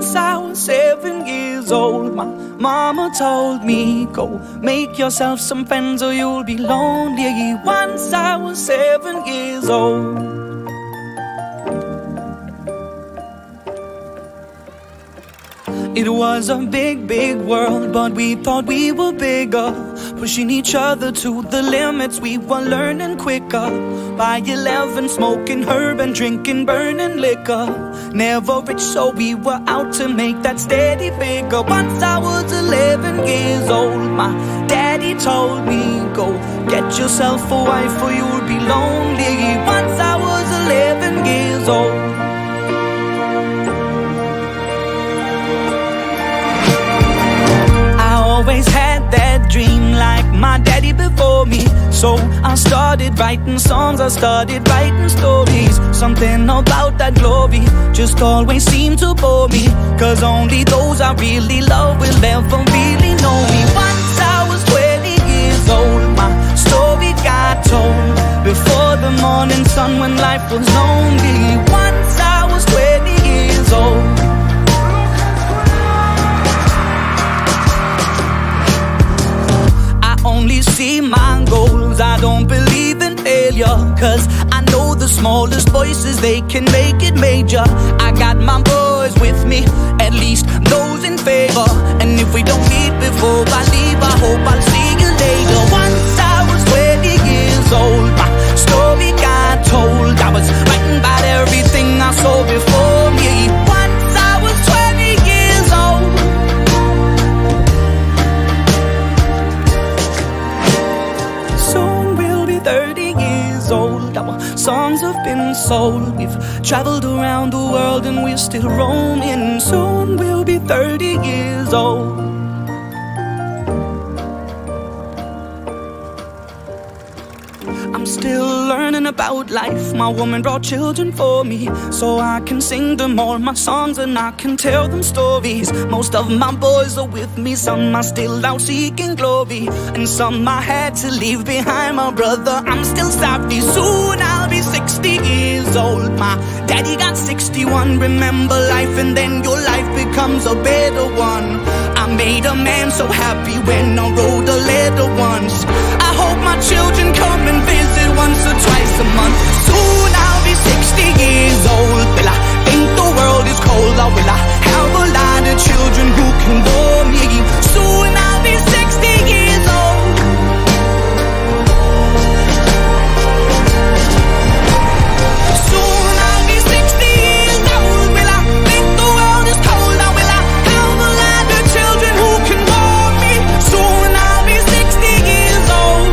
Once I was 7 years old, my mama told me, go make yourself some friends or you'll be lonely. Once I was 7 years old. It was a big, big world, but we thought we were bigger, pushing each other to the limits. We were learning quicker. By 11, smoking herb and drinking burning liquor. Never rich, so we were out to make that steady figure. Once I was 11 years old, my daddy told me, go get yourself a wife or you'll be lonely. Once I was 11 years old. Always had that dream like my daddy before me. So I started writing songs, I started writing stories. Something about that glory just always seemed to bore me, cause only those I really love will ever really know me. Once I was 20 years old, my story got told before the morning sun when life was lonely. Once I was 20 years old. Only see my goals, I don't believe in failure, cause I know the smallest voices, they can make it major. I got my boys with me, at least those in favor. And if we don't meet before I leave, I hope I'll see you later. Once I was 20 years old, my story got told. I was writing about everything I saw before me. Once I was 20 years old. Soon we'll be 30 years old. Our songs have been sold. We've traveled around the world and we're still roaming. Soon we'll be 30 years old. I'm still learning about life. My woman brought children for me, so I can sing them all my songs and I can tell them stories. Most of my boys are with me, some are still out seeking glory, and some I had to leave behind. My brother, I'm still sorry. Soon I'll be 60 years old. My daddy got 61. Remember life and then your life becomes a better one. I made a man so happy when I wrote a letter once. I hope my children come and visit once or twice a month. Soon I'll be 60 years old. Will I think the world is cold, or will I have a lot of children who can bore me? Soon I'll be 60 years old. Soon I'll be 60 years old. Will I think the world is cold, or will I have a lot of children who can bore me? Soon I'll be 60 years old.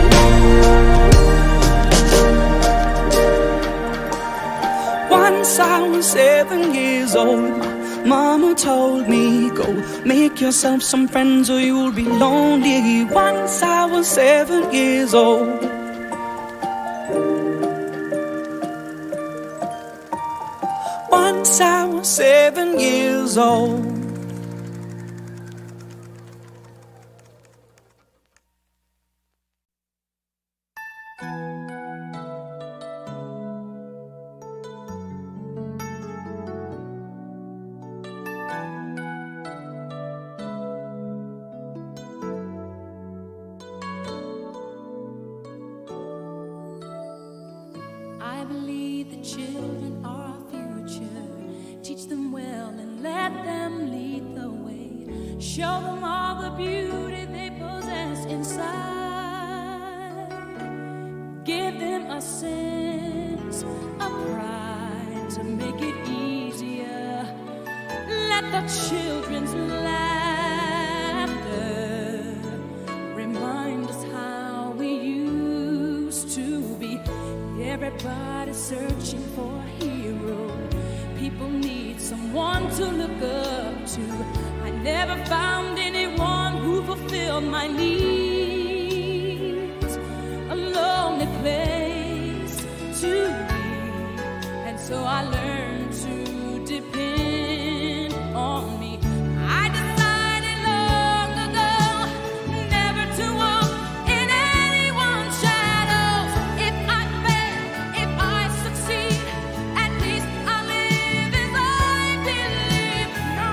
Once I was 7 years old, my mama told me, go make yourself some friends or you'll be lonely. Once I was 7 years old. Once I was 7 years old. I believe the children are our future. Teach them well and let them lead the way. Show them all the beauty they possess inside. Give them a sense of pride to make it easier. Let the children's laughter remind us how we used to be. Everybody's searching for a hero. People need someone to look up to. I never found anyone who fulfilled my needs. A lonely place to be, and so I learned to depend on me. I decided long ago never to walk in anyone's shadows. If I fail, if I succeed, at least I live as I believe. No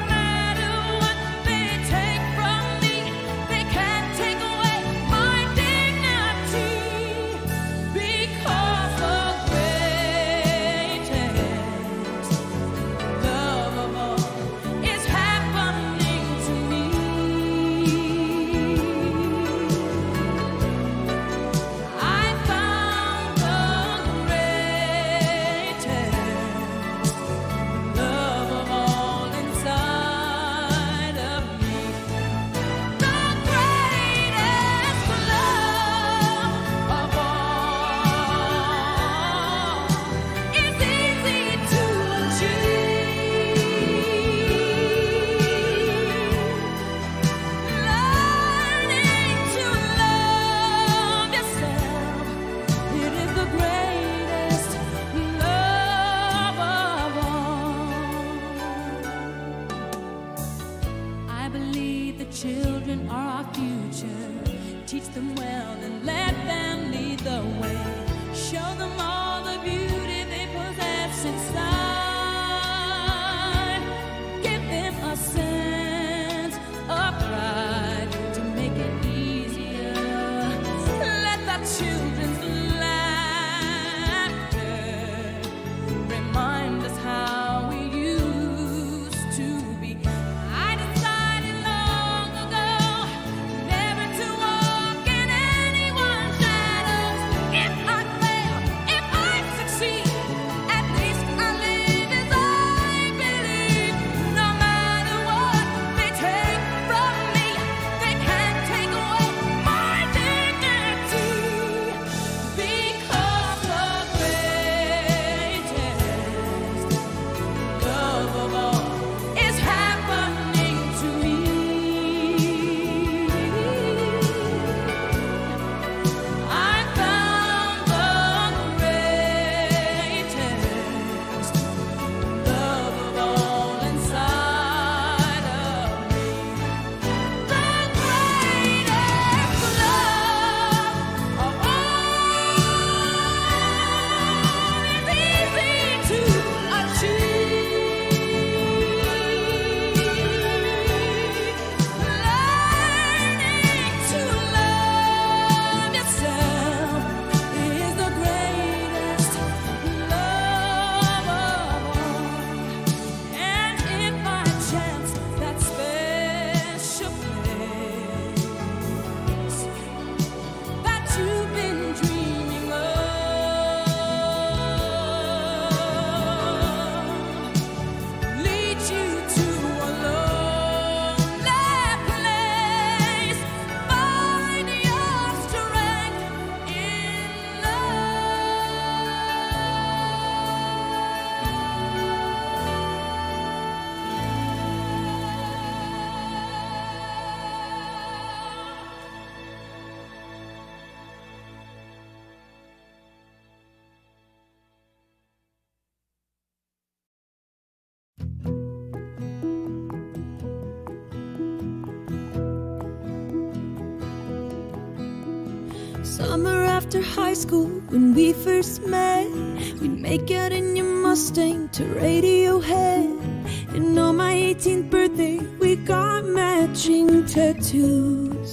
Summer after high school, when we first met, we'd make out in your Mustang to Radiohead. And on my 18th birthday, we got matching tattoos.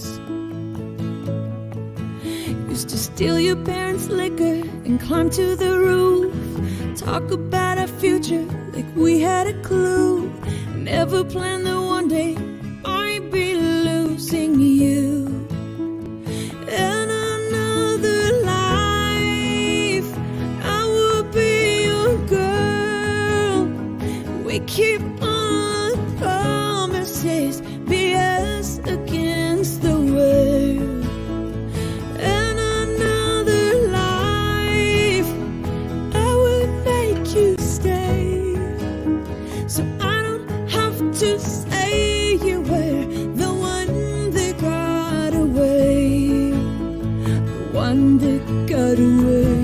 Used to steal your parents' liquor and climb to the roof. Talk about our future like we had a clue. Never planned that one day I'd be losing you. In another life, I would be your girl. We keep on promises, be us against the world. In another life, I would make you stay, so I don't have to say you were the one that got away, the one that got away.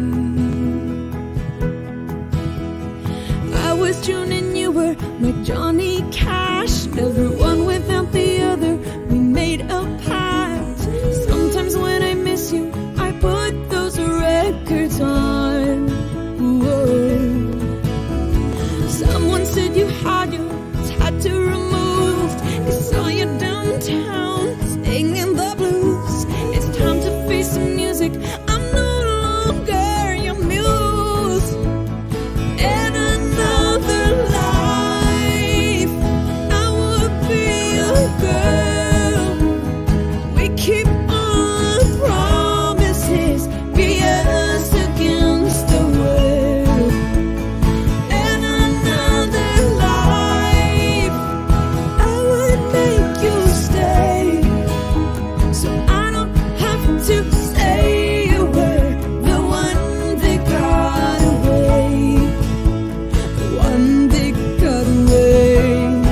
I was June and you were my Johnny Cash. Never one without the other, we made a pact. Sometimes when I miss you, I put those records on. Whoa. Someone said you had your tattoo removed. They saw you downtown singing the blues. It's time to face the music. I'm no longer your muse. In another life, I would be your girl. We keep on promises, be us against the world. In another life, I would make you stay, so I don't have to say you were the one that got away, the one that got away,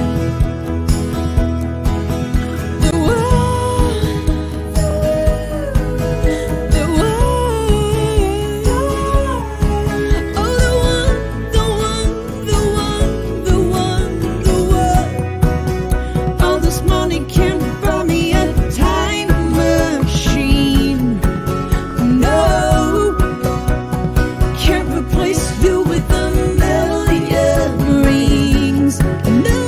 the one, the one, oh the one, the one, the one, the one, the one. All this money can't buy me a time machine. No, can't replace you with a million rings. No,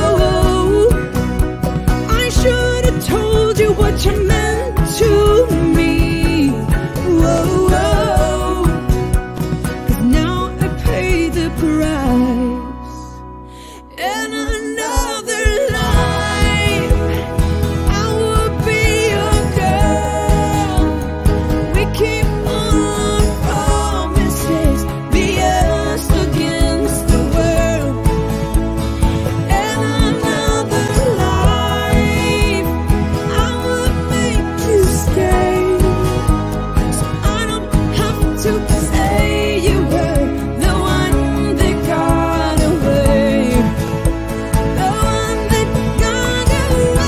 I should have told you what you meant to me. Whoa, whoa. 'Cause now I pay the price. In another life, I would be your girl. We keep on promises, be us against the world. In another life, I would make you stay, so I don't have to say you were the one that got away, the one that got away.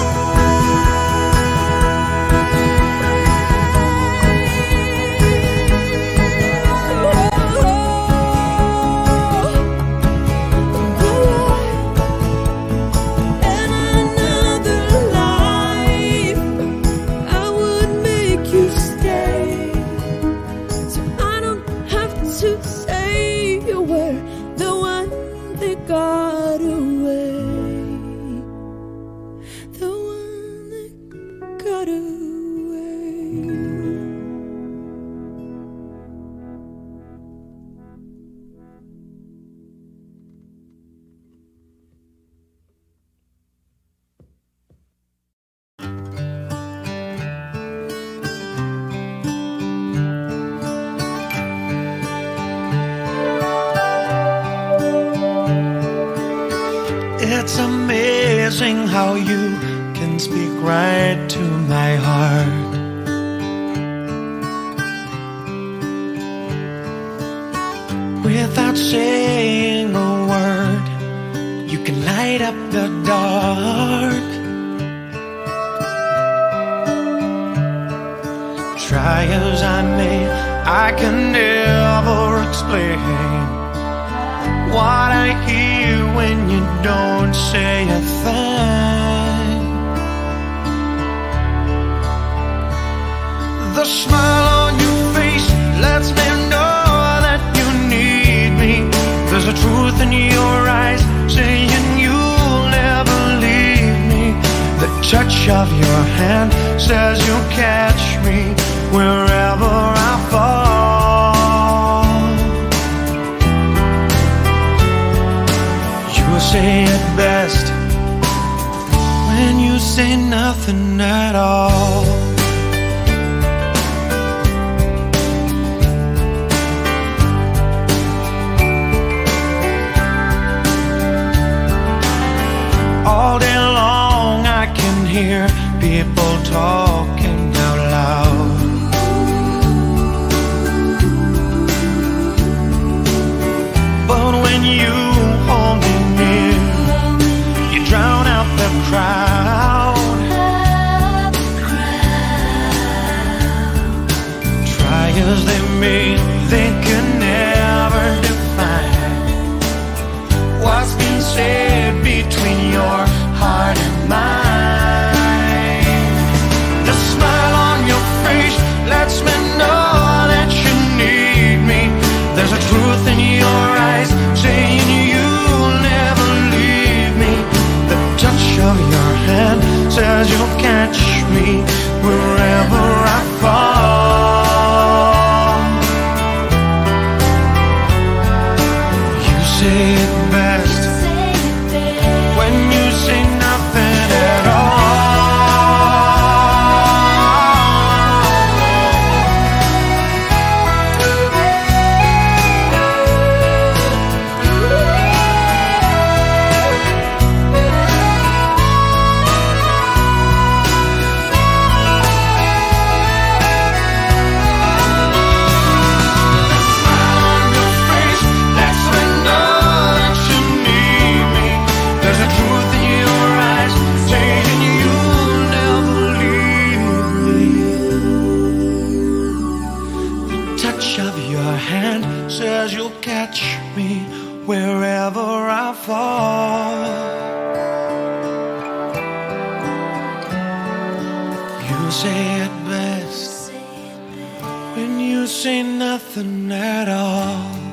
In another life, I would make you stay, so I don't have to say you were the one that got away, the one that got away. It's amazing how you can speak right to my heart. Without saying a word, you can light up the dark. Try as I may, I can never explain what I hear when you don't say a thing. The smile on your face lets me know that you need me. There's a truth in your eyes saying you'll never leave me. The touch of your hand says you'll catch me wherever I fall. You say it best when you say nothing at all. All day long I can hear people talking out loud. But when you hold me near, you drown out the crowd. Try as they may, they can never define what's been said between your heart and mine. The smile on your face lets me know that you need me. There's a truth in your eyes saying you'll never leave me. The touch of your hand says you'll catch me wherever I fall. You say it best when you say nothing at all. Says you'll catch me wherever I fall. You say it best when you say nothing at all.